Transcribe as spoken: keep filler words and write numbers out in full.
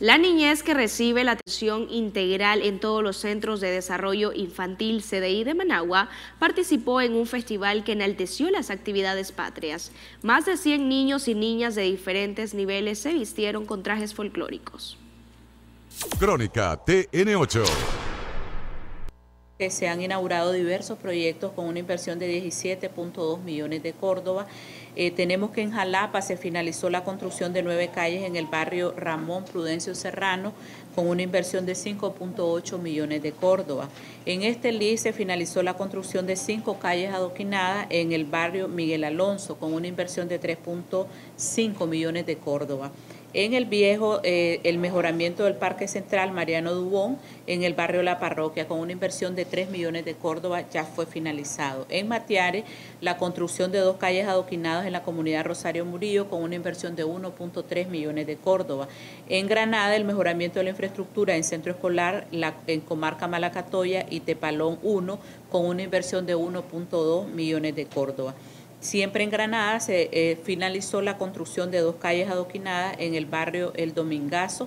La niñez que recibe la atención integral en todos los centros de desarrollo infantil C D I de Managua participó en un festival que enalteció las actividades patrias. Más de cien niños y niñas de diferentes niveles se vistieron con trajes folclóricos. Crónica T N ocho. Que se han inaugurado diversos proyectos con una inversión de diecisiete punto dos millones de Córdoba. Eh, tenemos que en Jalapa se finalizó la construcción de nueve calles en el barrio Ramón Prudencio Serrano con una inversión de cinco punto ocho millones de Córdoba. En Estelí se finalizó la construcción de cinco calles adoquinadas en el barrio Miguel Alonso con una inversión de tres punto cinco millones de Córdoba. En el Viejo, eh, el mejoramiento del Parque Central Mariano Dubón, en el barrio La Parroquia, con una inversión de tres millones de Córdoba, ya fue finalizado. En Matiare, la construcción de dos calles adoquinadas en la comunidad Rosario Murillo, con una inversión de uno punto tres millones de Córdoba. En Granada, el mejoramiento de la infraestructura en centro escolar, la, en comarca Malacatoya y Tepalón uno, con una inversión de uno punto dos millones de Córdoba. Siempre en Granada se eh, finalizó la construcción de dos calles adoquinadas en el barrio El Domingazo